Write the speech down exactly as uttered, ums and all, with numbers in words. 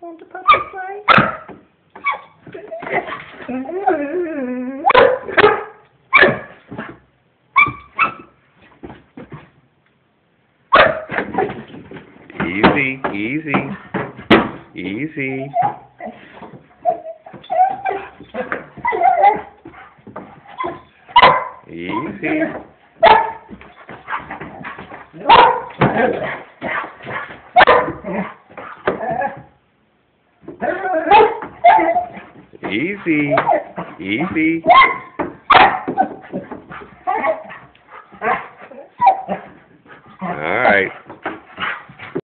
Want the puppy play? Easy, easy, easy. Easy. Easy, easy. All right.